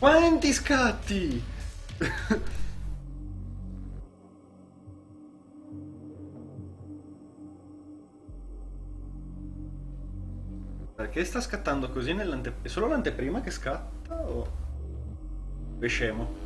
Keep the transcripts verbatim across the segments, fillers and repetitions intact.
Quanti scatti? Perché sta scattando così nell'ante... È solo l'anteprima che scatta o... è scemo?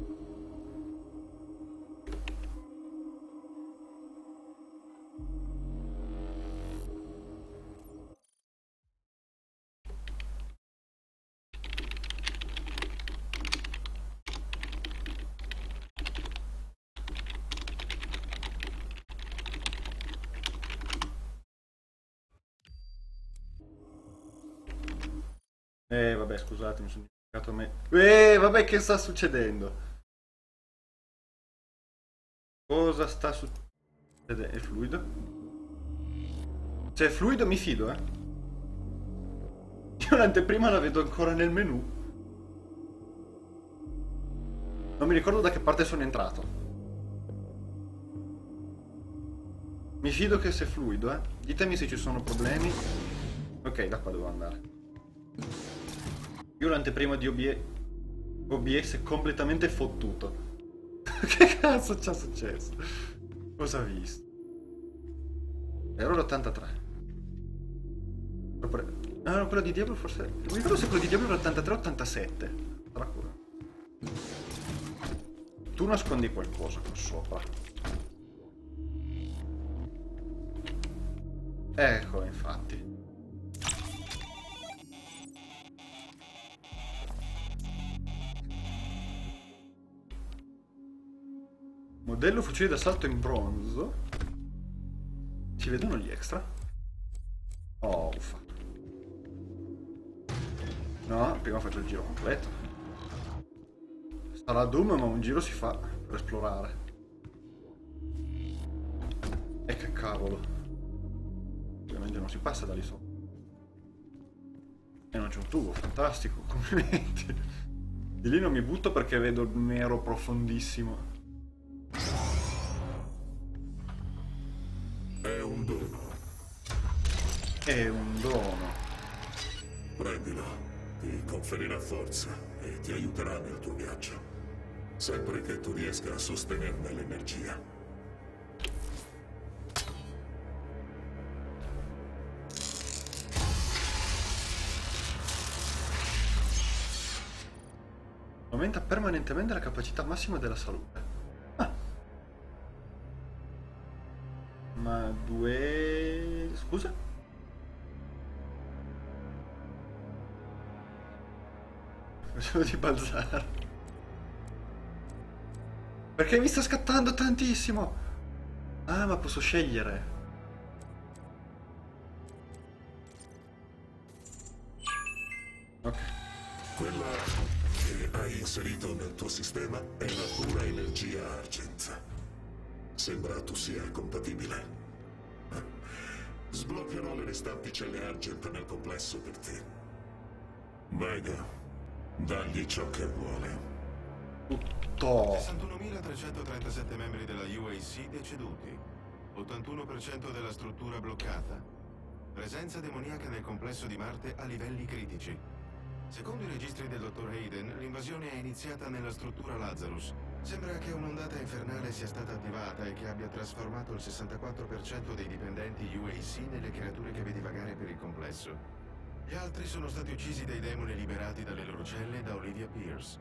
Eh vabbè, scusate, mi sono dimenticato me. Eh vabbè, che sta succedendo? Cosa sta succedendo? È fluido? Se è fluido mi fido, eh. Io l'anteprima la vedo ancora nel menu. Non mi ricordo da che parte sono entrato. Mi fido che sia fluido, eh. Ditemi se ci sono problemi. Ok, da qua devo andare. Io l'anteprima di O B S, O B S è completamente fottuto. Che cazzo ci è successo? Cosa ha visto? Errore ottantatré. Ah no, quello di Diablo forse... Non mi ricordo se quello di Diablo era ottantatré o ottantasette. Sarà quello. Tu nascondi qualcosa qua sopra. Ecco, infatti. Modello fucile d'assalto in bronzo. Si vedono gli extra? Oh, uffa. No, prima faccio il giro completo. Sarà Doom, ma un giro si fa per esplorare. E che cavolo. Ovviamente non si passa da lì sopra. E non c'è un tubo, fantastico, complimenti. Di lì non mi butto perché vedo il nero profondissimo. È un dono. È un dono. Prendilo, ti conferirà forza e ti aiuterà nel tuo viaggio. Sempre che tu riesca a sostenerne l'energia. Aumenta permanentemente la capacità massima della salute. Ah. Ma due... Scusa? Facevo di balzare. Perché mi sta scattando tantissimo? Ah, ma posso scegliere. Ok. Quella che hai inserito nel tuo sistema è la pura energia Argent. Sembra tu sia compatibile. Sbloccherò le restanti celle Argent nel complesso per te. Vega, dagli ciò che vuole. Tutto. sessantunomilatrecentotrentasette membri della U A C deceduti. ottantuno per cento della struttura bloccata. Presenza demoniaca nel complesso di Marte a livelli critici. Secondo i registri del dottor Hayden, l'invasione è iniziata nella struttura Lazarus. Sembra che un'ondata infernale sia stata attivata e che abbia trasformato il sessantaquattro per cento dei dipendenti U A C nelle creature che vedi vagare per il complesso. Gli altri sono stati uccisi dai demoni liberati dalle loro celle da Olivia Pierce.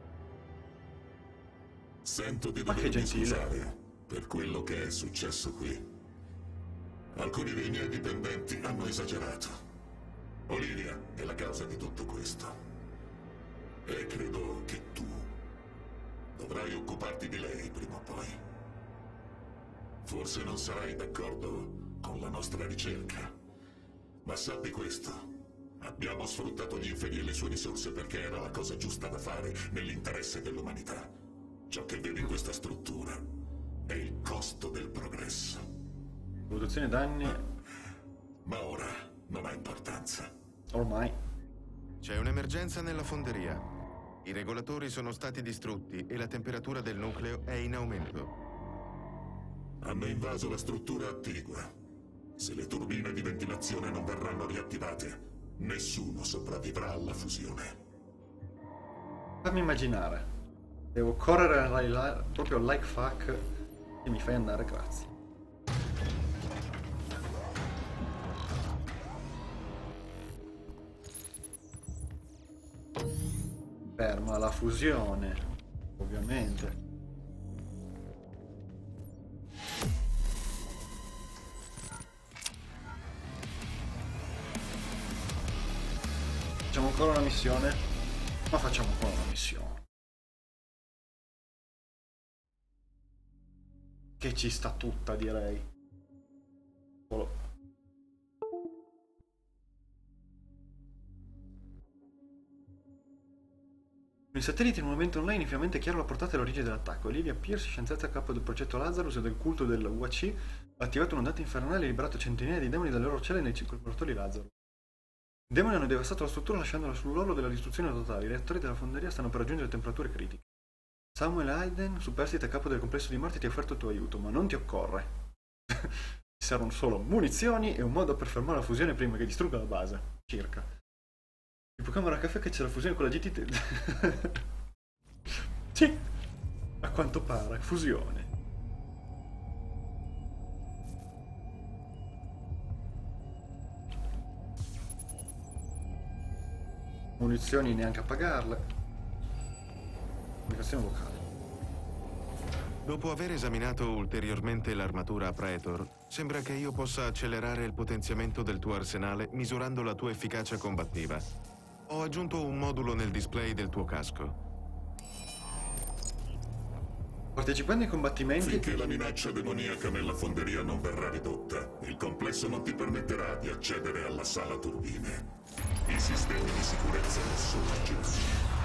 Sento di Ma che dovermi gentile. scusare per quello che è successo qui. Alcuni dei miei dipendenti hanno esagerato. Olivia è la causa di tutto questo. E credo che tu dovrai occuparti di lei prima o poi. Forse non sarai d'accordo con la nostra ricerca, ma sappi questo. Abbiamo sfruttato gli inferi e le sue risorse perché era la cosa giusta da fare nell'interesse dell'umanità. Ciò che vedi in questa struttura è il costo del progresso. Produzione danni. Ma ora non ha importanza. Ormai. C'è un'emergenza nella fonderia. I regolatori sono stati distrutti e la temperatura del nucleo è in aumento. Hanno invaso la struttura attigua. Se le turbine di ventilazione non verranno riattivate, nessuno sopravvivrà alla fusione. Fammi immaginare. Devo correre là, proprio like fuck e mi fai andare, grazie. Ferma la fusione, ovviamente. Facciamo ancora una missione? Ma facciamo ancora una missione. Che ci sta tutta, direi. Solo. Il satellite in un momento online è finalmente chiaro la portata e l'origine dell'attacco. Olivia Pierce, scienziata a capo del progetto Lazarus e del culto del U A C, ha attivato un'ondata infernale e liberato centinaia di demoni dalle loro celle nei circolatori Lazarus. I demoni hanno devastato la struttura lasciandola sull'orlo della distruzione totale. I reattori della fonderia stanno per raggiungere temperature critiche. Samuel Hayden, superstite a capo del complesso di Marte, ti ha offerto il tuo aiuto, ma non ti occorre. Ci servono solo munizioni e un modo per fermare la fusione prima che distrugga la base. Circa. Ipocamera caffè che c'è la fusione con la G T T. Sì, a quanto pare, fusione. Munizioni neanche a pagarle. Comunicazione vocale. Dopo aver esaminato ulteriormente l'armatura a Praetor, sembra che io possa accelerare il potenziamento del tuo arsenale misurando la tua efficacia combattiva. Ho aggiunto un modulo nel display del tuo casco. Partecipando ai combattimenti... Finché la minaccia demoniaca nella fonderia non verrà ridotta, il complesso non ti permetterà di accedere alla sala turbine. I sistemi di sicurezza sono chiusi.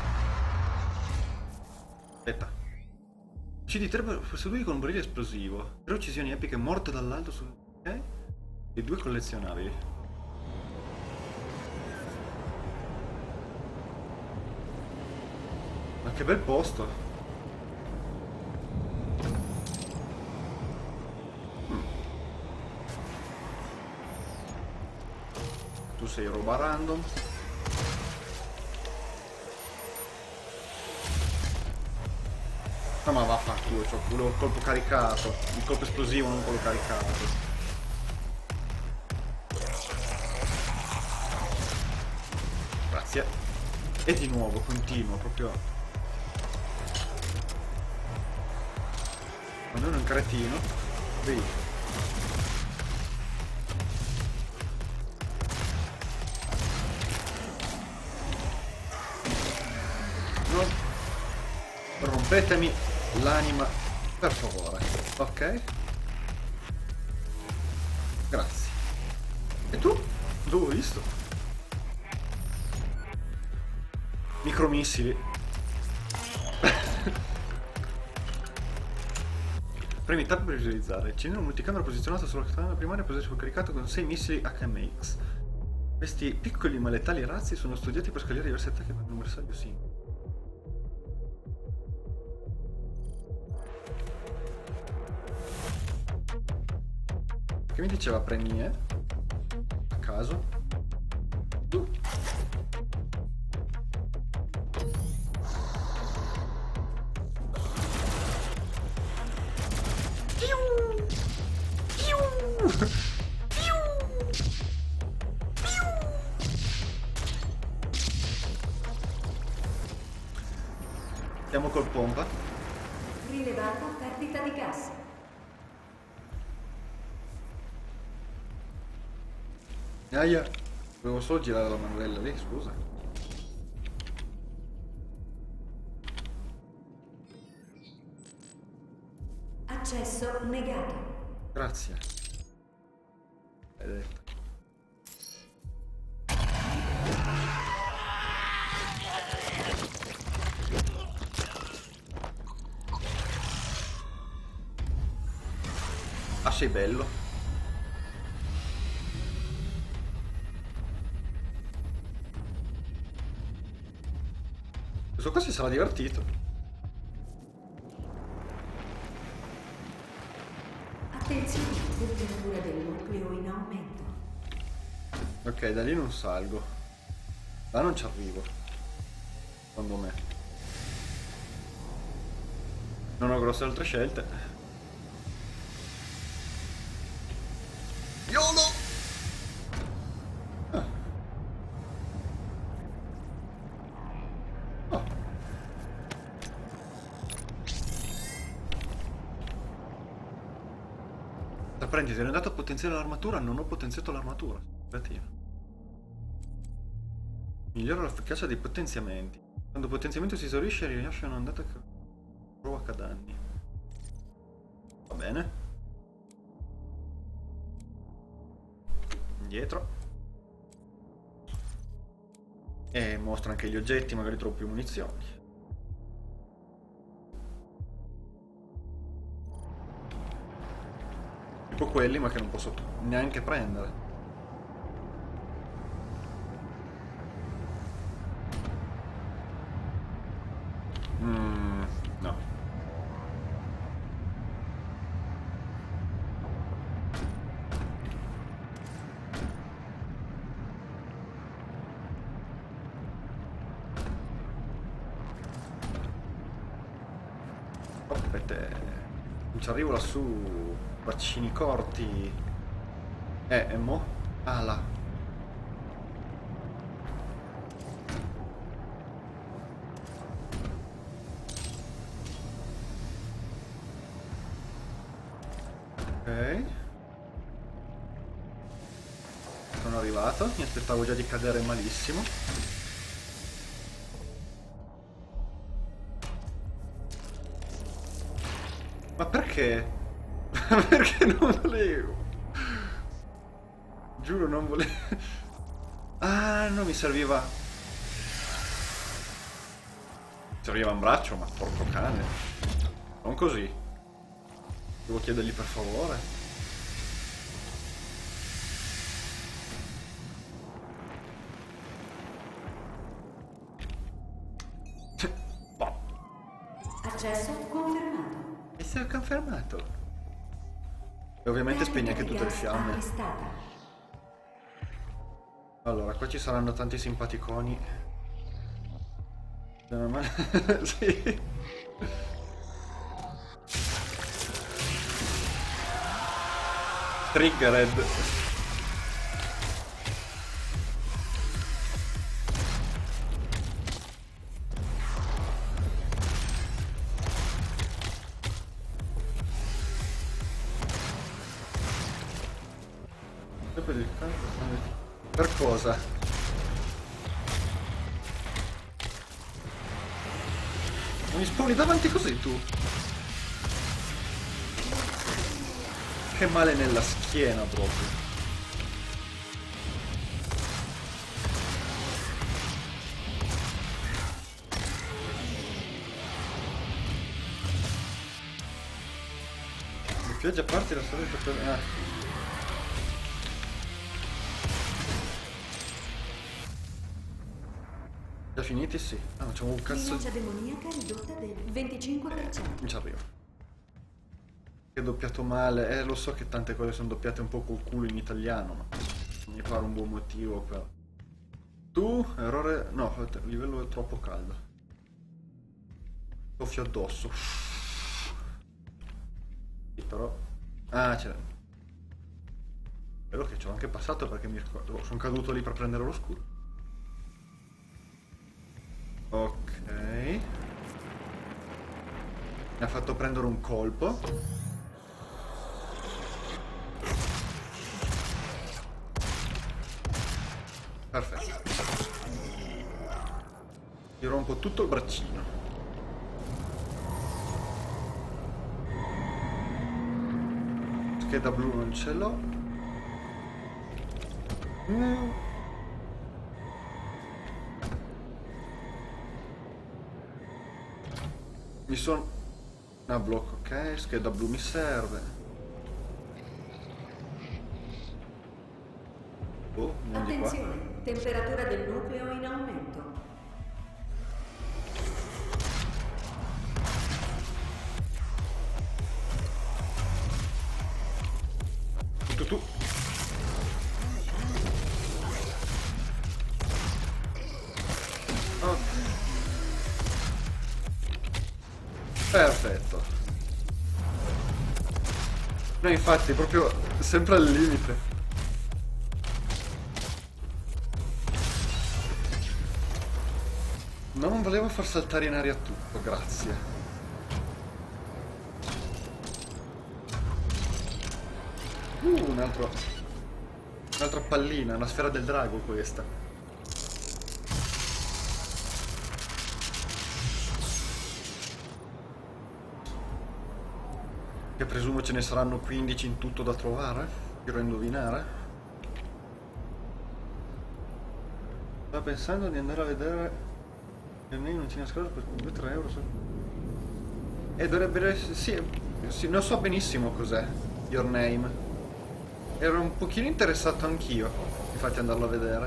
Aspetta. Uccidi tre possedui con un barile esplosivo. Tre uccisioni epiche morte dall'alto su... Ok? E due collezionabili. Ma che bel posto. Hmm. Tu sei roba random. No, ma va a far culo, c'ho quello colpo caricato. Il colpo esplosivo, non quello caricato. Grazie. E di nuovo, continuo, proprio. Quando uno è un cretino, vedi. No. Rompetemi l'anima, per favore. Ok. Grazie. E tu? Dove ho visto? Micromissili. Premi tab per visualizzare. Il cilindro multicamera posizionato sulla camera primaria può essere caricato con sei missili H M X. Questi piccoli ma letali razzi sono studiati per scagliare diversi attacchi con un bersaglio singolo. Che mi diceva premie a caso? Uh. Andiamo col pompa. Rilevato perdita di gas. Aia, dovevo solo girare la manovella lì, scusa. Accesso negato. Grazie. Hai detto. Ah, sei bello. Questo qua si sarà divertito. Attenzione, temperatura del nucleo in aumento. Ok, da lì non salgo. Là non ci arrivo. Secondo me. Non ho grosse altre scelte. YOLO! Ah. Oh. Apprendi, ti ero andato a potenziare l'armatura, non ho potenziato l'armatura. Cattivo. Migliora l'efficacia dei potenziamenti. Quando il potenziamento si esaurisce rilascia un'ondata che provoca danni. Va bene. Indietro. E mostra anche gli oggetti, magari trovo più munizioni. Tipo quelli, ma che non posso neanche prendere. Mm, no. Oh, aspetta. Non ci arrivo lassù. Bacini corti. Eh, e mo? Ah, là. Ok. Sono arrivato, mi aspettavo già di cadere malissimo. Ma perché? Perché non volevo? Giuro non volevo. Ah, no, mi serviva. Mi serviva un braccio, ma porco cane. Non così. Devo chiedergli per favore. Boh. Accesso confermato. E sei confermato. E ovviamente spegne anche tutte le fiamme. Arrestata. Allora, qua ci saranno tanti simpaticoni. Sì. Triggered. Per cosa? Non mi spawni davanti così tu? Che male nella schiena proprio. Mi piace a parte la storia per... Ah. Già finiti? Sì. Ah, facciamo un cazzo Minaccia demoniaca ridotta del venticinque per cento. Non ci arrivo. Che doppiato male. Eh, lo so che tante cose sono doppiate un po' col culo in italiano, ma mi pare un buon motivo per... Tu, errore... No, il livello è troppo caldo. Soffio addosso. Sì, però... Ah, c'è... Spero che ci ho anche passato perché mi ricordo... Sono caduto lì per prendere lo scudo. Ok. Mi ha fatto prendere un colpo. Perfetto. Gli rompo tutto il braccino. Scheda blu non ce l'ho. Mm. Mi sono... Ah, blocco, ok, scheda blu mi serve. Oh, non di qua. Attenzione, temperatura del nucleo in aumento. Tu, tu. Ok. Perfetto. No, infatti, proprio sempre al limite. Non volevo far saltare in aria tutto, grazie. Uh, un altro... Un'altra pallina, una sfera del drago questa. Che presumo ce ne saranno quindici in tutto da trovare? Tiro a indovinare. Stavo pensando di andare a vedere che nei non ci nascosto per due tre euro. E dovrebbe essere... Sì, sì, non so benissimo cos'è Your Name. Ero un pochino interessato anch'io, infatti andarlo a vedere.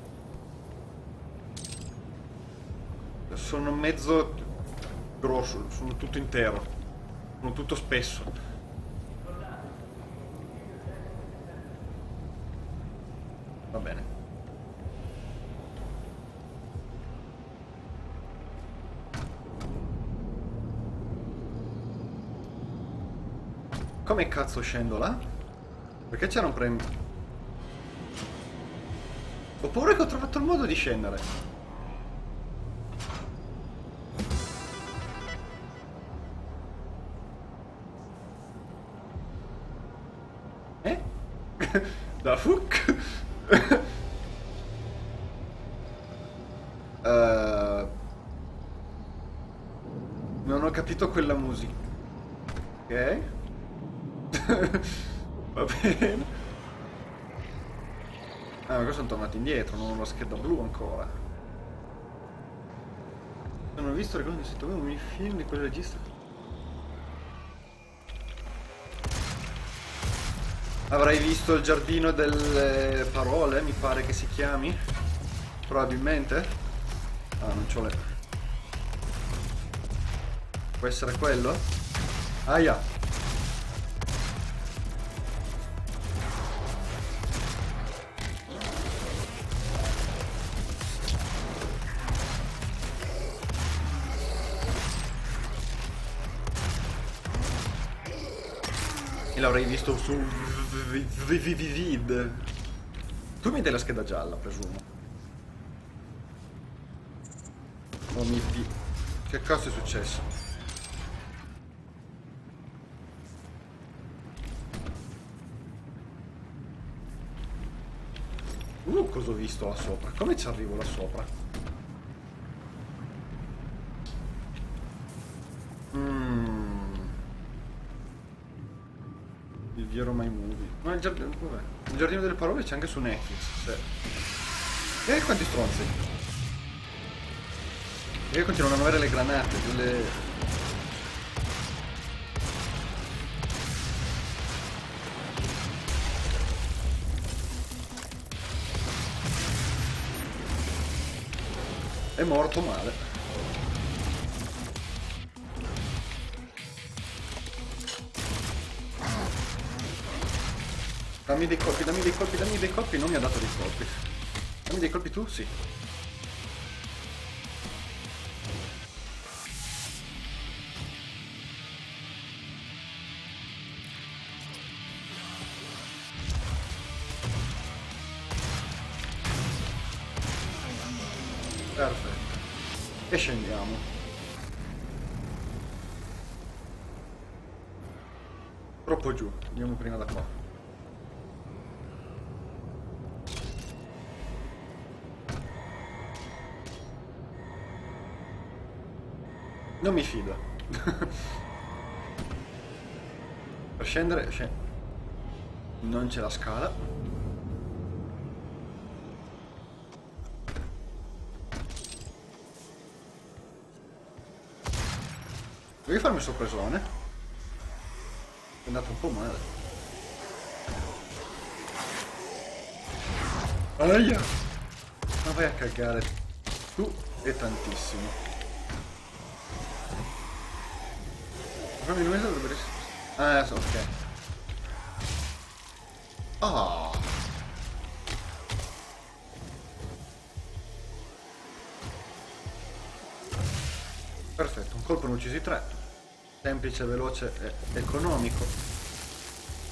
Sono mezzo grosso, sono tutto intero. Sono tutto spesso. Va bene. Come cazzo scendo là? Perché c'era un premio? Ho paura che ho trovato il modo di scendere. Da fuck. uh, non ho capito quella musica. Ok. Va bene. Ah, ma sono tornati indietro, non ho la scheda blu ancora. Non ho visto ricordo se dovevo un film di quel regista. Avrai visto il giardino delle parole, mi pare che si chiami. Probabilmente. Ah, non c'ho le... Può essere quello? Aia. E l'avrei visto su Vivid. Tu mi dai la scheda gialla, presumo. Oh mio Dio. Che cazzo è successo? Uh, cosa ho visto là sopra? Come ci arrivo là sopra? Mmm. Il Vero My Movie. Ma il giardino, dov'è? Il giardino delle parole c'è anche su Netflix. Sì. E quanti stronzi? E io continuano a avere le granate, delle... È morto male. Dammi dei colpi, dammi dei colpi, dammi dei colpi, non mi ha dato dei colpi. Dammi dei colpi tu? Sì. Perfetto. E scendiamo. Troppo giù, andiamo prima da qua. Non mi fido. Per scendere, scend... non c'è la scala. Devi farmi sorpresone. È andato un po' male. Aia! Ma vai a cagare tu e tantissimo. Fammi il mese dovrebbe essere... Ah, so, ok. Ah. Perfetto, un colpo ne ho uccisi tre. Semplice, veloce e economico.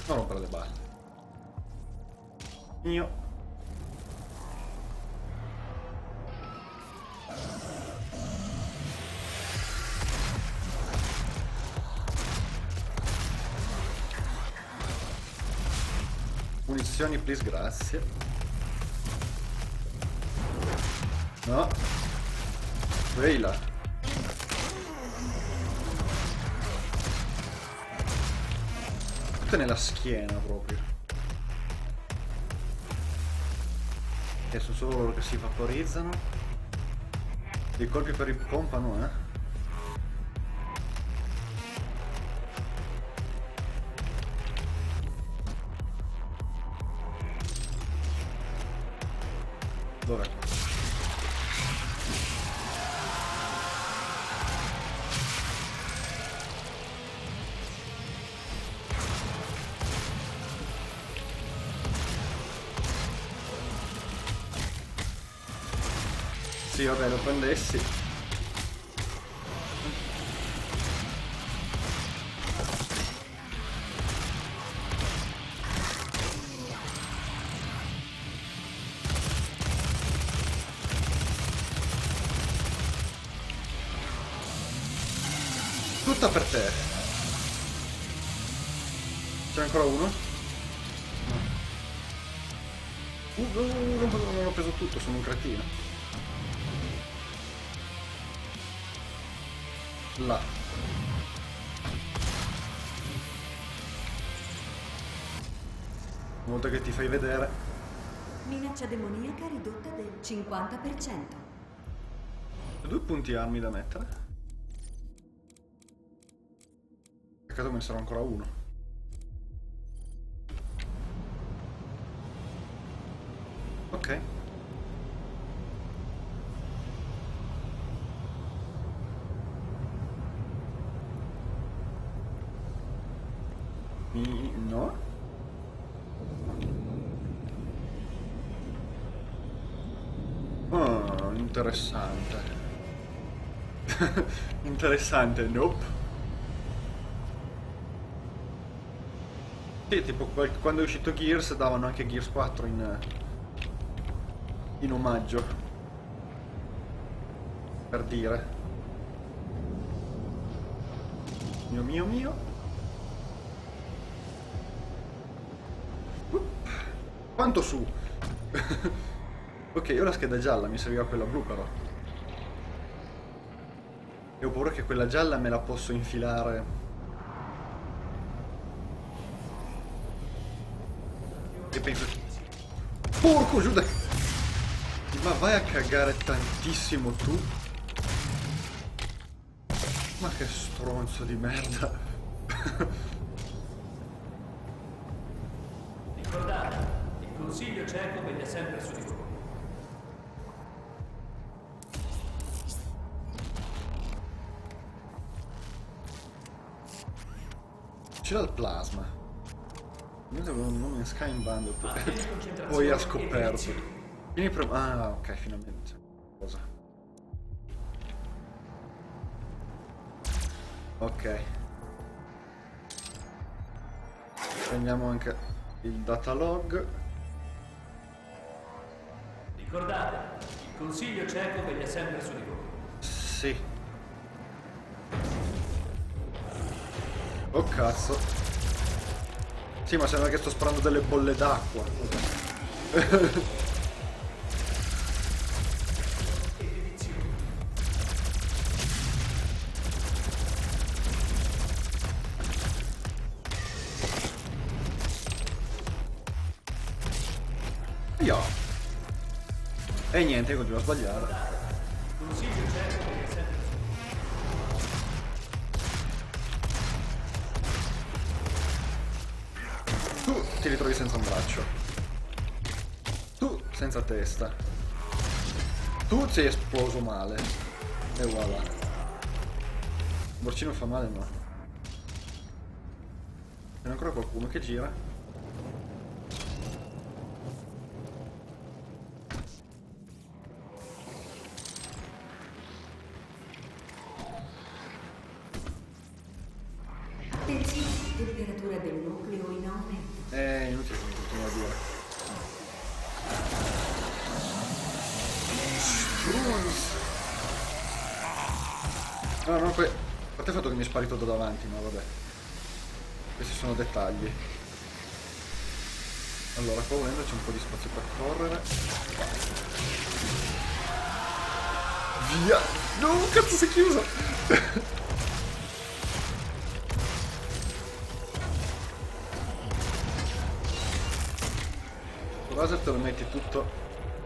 Non rompere le balle. Io. Munizioni, please, grazie. No. Ehi là. Tutte nella schiena proprio. E sono solo loro che si vaporizzano. Dei colpi per il pompano, eh. Dov'è? Sì, vabbè, lo prendessi. Tutta per te. C'è ancora uno? No. Uh, no, no, no, non ho preso tutto, sono un cretino. Là. Una volta che ti fai vedere. Minaccia demoniaca ridotta del cinquanta per cento. Due punti armi da mettere. Peccato me ne sarà ancora uno. Ok. Mi... no? Oh, interessante. Interessante, nope. Sì, tipo quando è uscito Gears davano anche Gears quattro in, in omaggio. Per dire. Mio mio mio. Uh, quanto su? Ok, io ho la scheda gialla, mi serviva quella blu però. E ho paura che quella gialla me la posso infilare. E penso... porco giuda! Ma vai a cagare tantissimo tu! Ma che stronzo di merda! Ricordate, il consiglio cieco veglia sempre su di voi. C'era il plasma. Io avevo un nome in Sky in bando, poi ha scoperto. Vieni pre... ah, ok, finalmente. Cosa? Ok. Prendiamo anche il datalog. Ricordate, il consiglio cieco veglia sempre su di voi. Sì. Oh cazzo. Sì, ma sembra che sto sparando delle bolle d'acqua. Io. E niente, continuo a sbagliare. Consiglio cieco veglia sempre su di voi. Tu ti ritrovi senza un braccio. Tu senza testa. Tu sei esploso male. E voilà. Il borcino fa male, no. C'è ancora qualcuno che gira. Attenzione, Temperatura del nucleo in aumento. È inutile che mi continui a dire. Strunz. No, no, que... a parte il fatto che mi è sparito da davanti, ma vabbè. Questi sono dettagli. Allora, qua volendo c'è un po' di spazio per correre. Via! No, cazzo, si è chiuso! Il laser te lo metti tutto.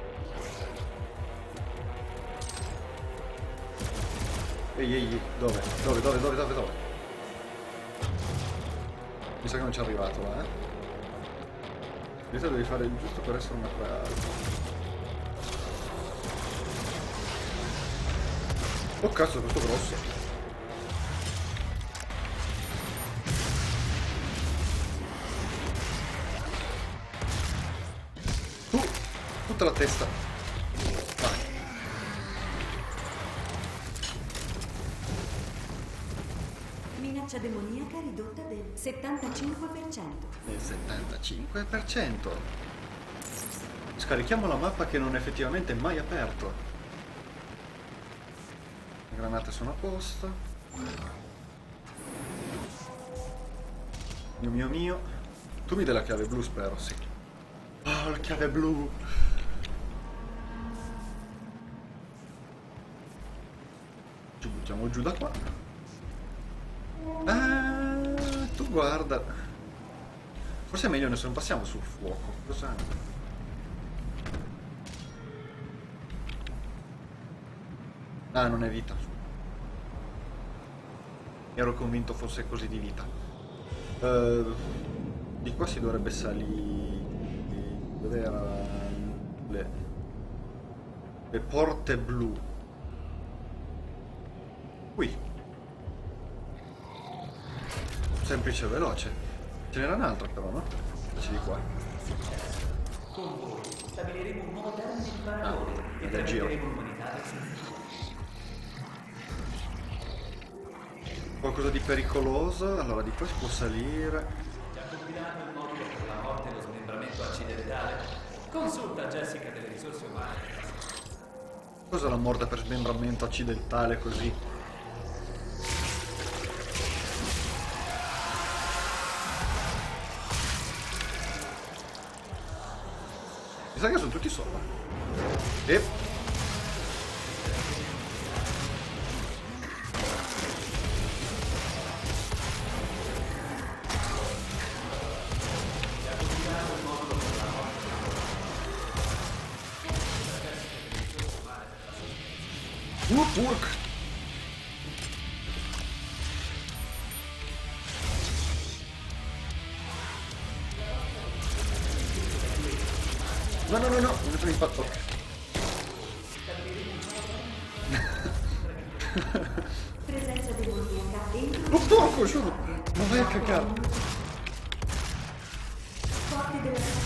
Ehi, ehi, ehi, dove? Dove, dove, dove, dove, dove? Mi sa che non ci è arrivato là, eh? In realtà devi fare il giusto per essere una quadra. Oh cazzo, questo grosso. Tu, tutta la testa. Vai. Minaccia demoniaca ridotta del settantacinque per cento. Il settantacinque per cento. Scarichiamo la mappa che non è effettivamente mai aperto. Le granate sono a posto. Mio mio mio. Tu mi dai la chiave blu, spero, sì. Oh, la chiave blu. Ci buttiamo giù da qua. Ah, tu guarda. Forse è meglio se non passiamo sul fuoco. Cos'è? Ah, non è vita. Ero convinto fosse così di vita. Uh, di qua si dovrebbe salire. Dove erano le... le porte blu? Qui. Semplice e veloce. Ce n'era un'altra però, no? Invece di qua. Con voi stabiliremo un nuovo termine di paragone Ah, e del giro. trasmetteremo l'umanità verso il futuro. Qualcosa di pericoloso, allora di qua si può salire. Già combinato il modulo per la morte e lo smembramento accidentale? Consulta Jessica delle risorse umane. Cos'è la morte per smembramento accidentale così? Mi sa che sono tutti sopra. E... Whoop work! No, no, no, no, non è preso impatto. Presenza demoniaca entro. Oh porco, giuro! Ma vai a cagare! Forti della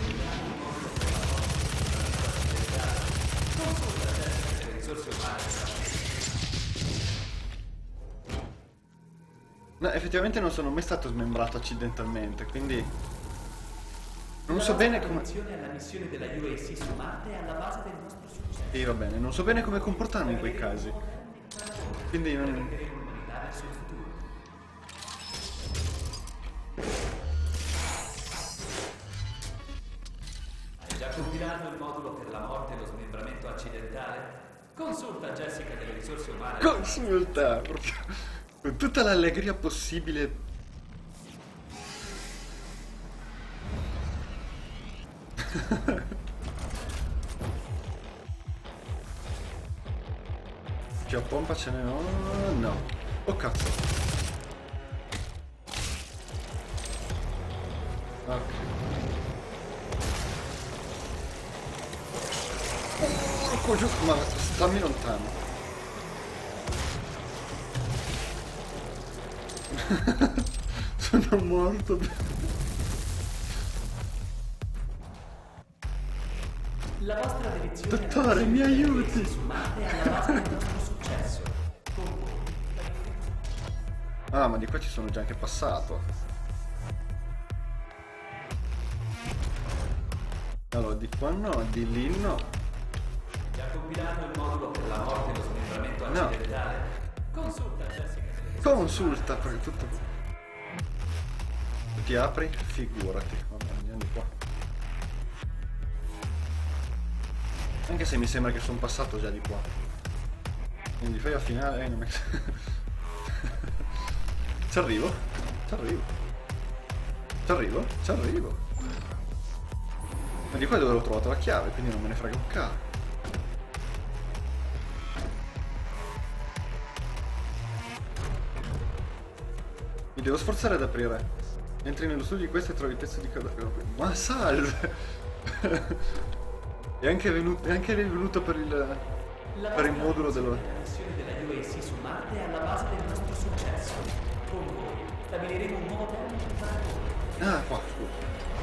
No, effettivamente non sono mai stato smembrato accidentalmente, quindi... Non so bene come... alla missione della U A C su Marte è alla base del nostro successo. Sì, va bene, non so bene come comportarmi in quei casi. Quindi non... Trasmetteremo l'umanità verso il futuro. Hai già compilato il modulo per la morte e lo smembramento accidentale? Consulta Jessica delle risorse umane. Consulta! Proprio... Con tutta l'allegria possibile. Già pompa ce ne ho? No. Oh cazzo. Ok. Porco giù, ma stammi lontano. Sono morto. La vostra dedizione Dottore, mi aiuti! su Marte è alla base del nostro successo. Con voi. Ah, ma di qua ci sono già anche passato. di qua no, di lì no. Già compilato il modulo per la morte e lo smembramento No. accidentale? Consulta Jessica. Consulta, perché tutto... Ti apri? Figurati. Vabbè, andiamo di qua. Anche se mi sembra che sono passato già di qua. Quindi fai a finale... Eh, non mi... Ci arrivo? Ci arrivo. Ci arrivo? Ci arrivo. Ma di qua dove l'ho trovato la chiave, quindi non me ne frega un cazzo. Mi devo sforzare ad aprire. Entri nello studio di questo e trovi il pezzo di cadavere. Ma salve! è anche venuto, è anche venuto per il, per il modulo dello... La missione della U A C su Marte è alla base del nostro successo. Con voi stabiliremo un nuovo termine di paragone. Ah, qua, scusa.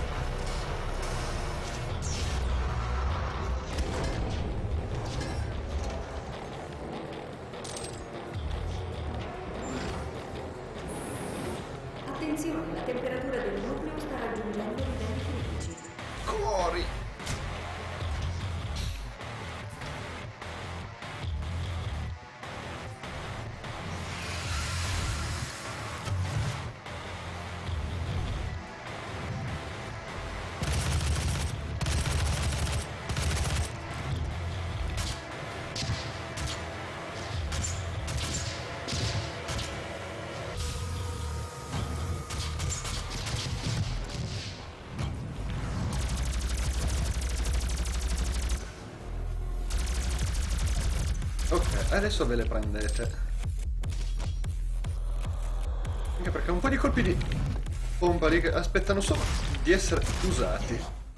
Attenzione, la temperatura del nucleo sta raggiungendo livelli critici. Cori! Ok, adesso ve le prendete. Anche perché un po' di colpi di bomba lì che aspettano solo di essere usati.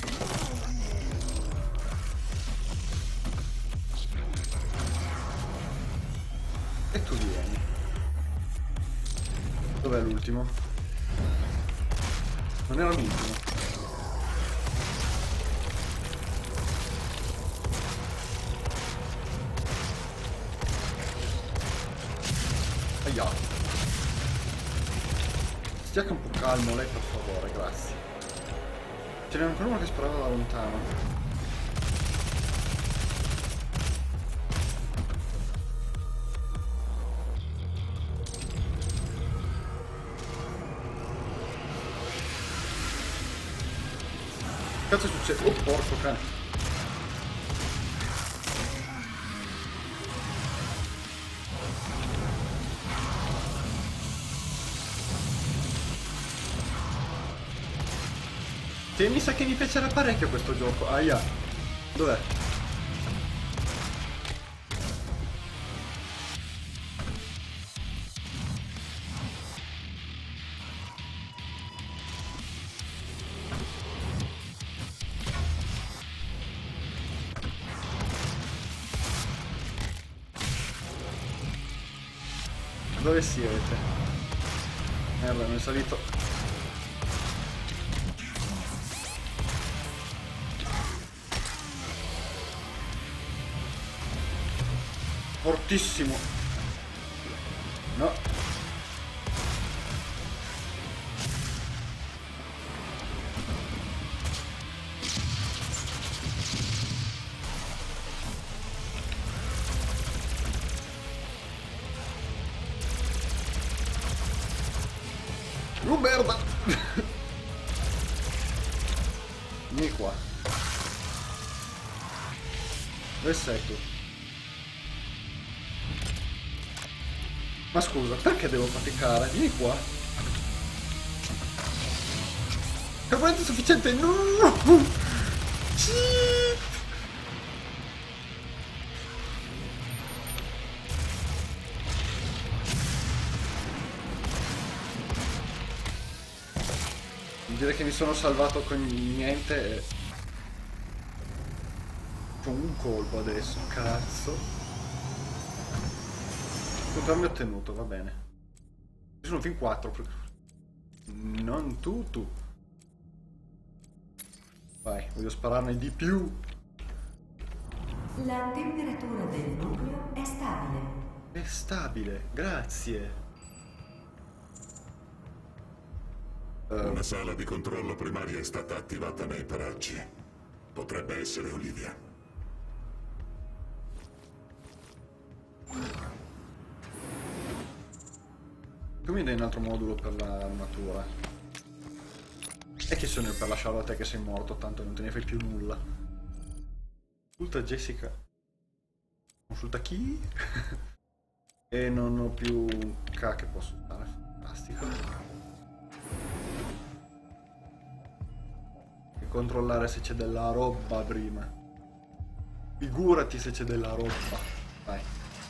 E tu vieni. Dov'è l'ultimo? Non era l'ultimo. Aia. Stia un po' calmo lei, per favore, grazie. Ce n'è ancora uno che sparava da lontano. Che cazzo succede? Oh, porco cane. Sì, mi sa che mi piacerà parecchio questo gioco. Aia. Dov'è? Dove siete? Merda, mi è salito. Fortissimo. No. Oh merda. Vieni qua. Dove sei tu? Ma scusa, perché devo faticare? Vieni qua. Carburante sufficiente? No! Shit! Direi che mi sono salvato con niente e... con un colpo adesso, cazzo. Controllo ottenuto, va bene. Ci sono fin quattro. Non tu, tu. Vai, voglio spararne di più. La temperatura del nucleo è stabile. È stabile, grazie. Uh, Una sala di controllo primaria è stata attivata nei paraggi. Potrebbe essere Olivia. Tu mi dai un altro modulo per l'armatura. E chi sono io per lasciarlo a te che sei morto, tanto non te ne fai più nulla. Consulta Jessica. Consulta chi? E non ho più un K che posso usare. Fantastico. E controllare se c'è della roba prima. Figurati se c'è della roba. Vai.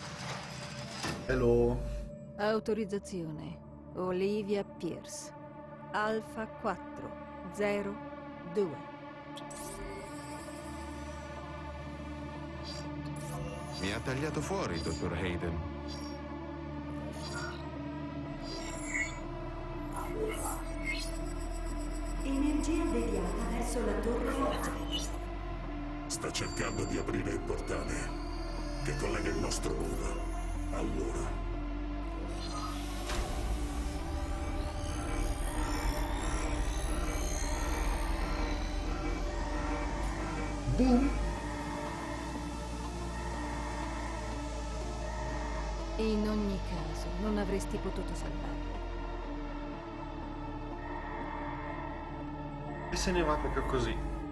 Hello. Autorizzazione. Olivia Pierce. Alfa quattro zero due. Mi ha tagliato fuori, dottor Hayden. Energia deviata verso la torre Lagger. Sta cercando di aprire il portale che collega il nostro mondo a loro. Boom. In ogni caso, non avresti potuto salvarlo. E se ne va proprio così.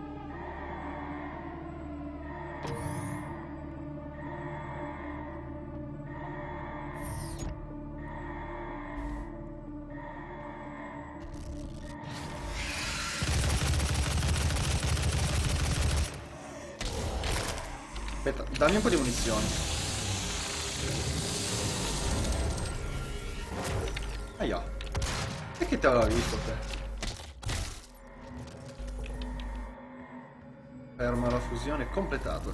Aspetta, dammi un po' di munizioni. Aia. E che te l'ha visto te? Ferma la fusione completata.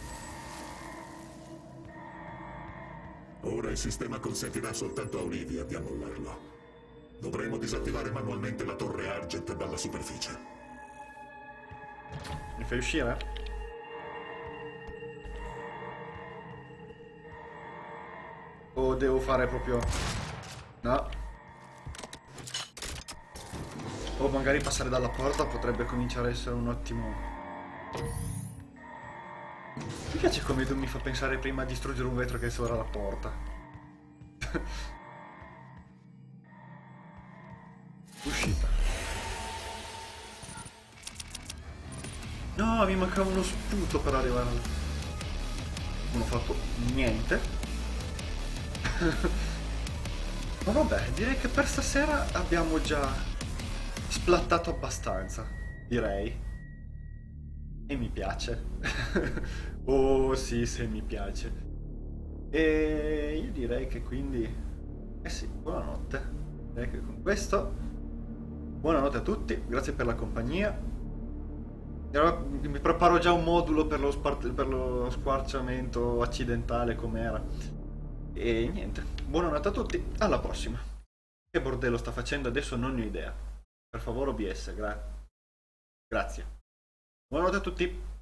Ora il sistema consentirà soltanto a Olivia di annullarlo. Dovremo disattivare manualmente la torre Argent dalla superficie. Mi fai uscire? O devo fare proprio... No. O magari passare dalla porta potrebbe cominciare a essere un ottimo... Mi piace come tu mi fa pensare prima a distruggere un vetro che sopra la porta. Uscita. No, mi mancava uno sputo per arrivare al... Non ho fatto niente. Ma vabbè, direi che per stasera abbiamo già splattato abbastanza, direi. E mi piace. Oh sì, sì, mi piace. E io direi che quindi... Eh sì, buonanotte. Direi che con questo... Buonanotte a tutti, grazie per la compagnia. Mi preparo già un modulo per lo, per lo squarciamento accidentale com'era. E niente, buonanotte a tutti, alla prossima. Che bordello sta facendo adesso non ne ho idea. Per favore O B S, gra- grazie. Buonanotte a tutti.